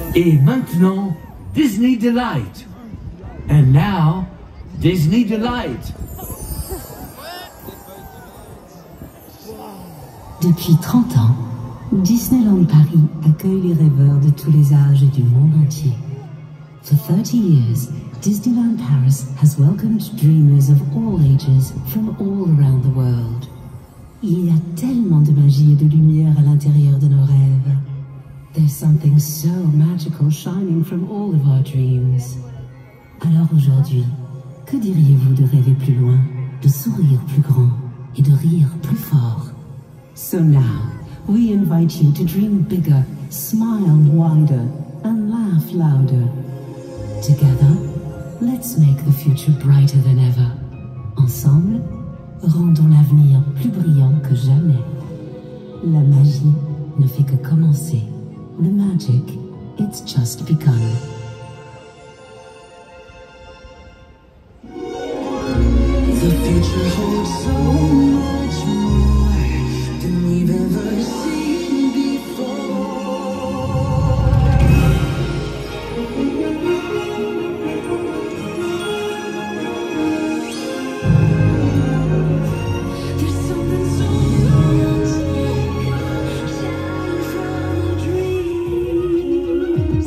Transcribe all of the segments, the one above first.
Et maintenant, Disney Delight. And now, Disney Delight. Depuis 30 ans, Disneyland Paris accueille les rêveurs de tous les âges et du monde entier. For 30 years, Disneyland Paris has welcomed dreamers of all ages from all around the world. Il y a tellement de magie et de lumière à l'intérieur de nos rêves. There's something so magical shining from all of our dreams. Alors aujourd'hui, que diriez-vous de rêver plus loin, de sourire plus grand et de rire plus fort? So now, we invite you to dream bigger, smile wider, and laugh louder. Together, let's make the future brighter than ever. Ensemble, rendons l'avenir plus brillant que jamais. La magie ne fait que commencer. The magic, it's just begun. The future holds so much more than we've ever seen before. There's something so magic shining from our dreams.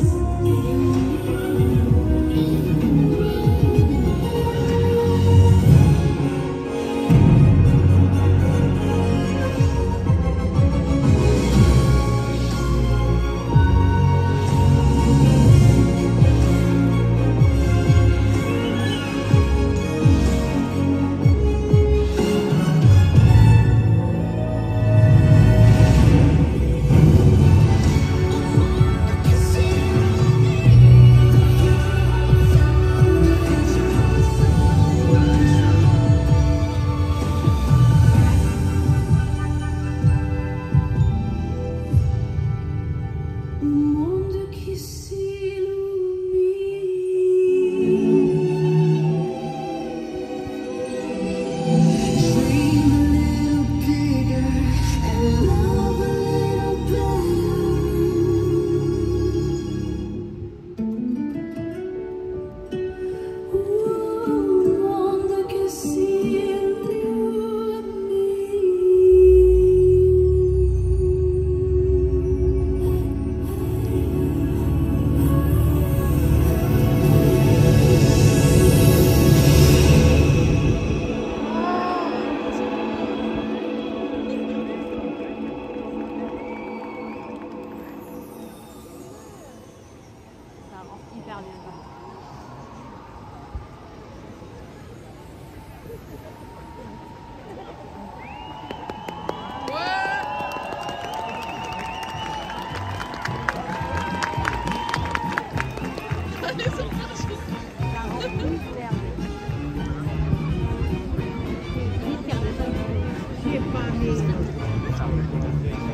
J'ai pas mis.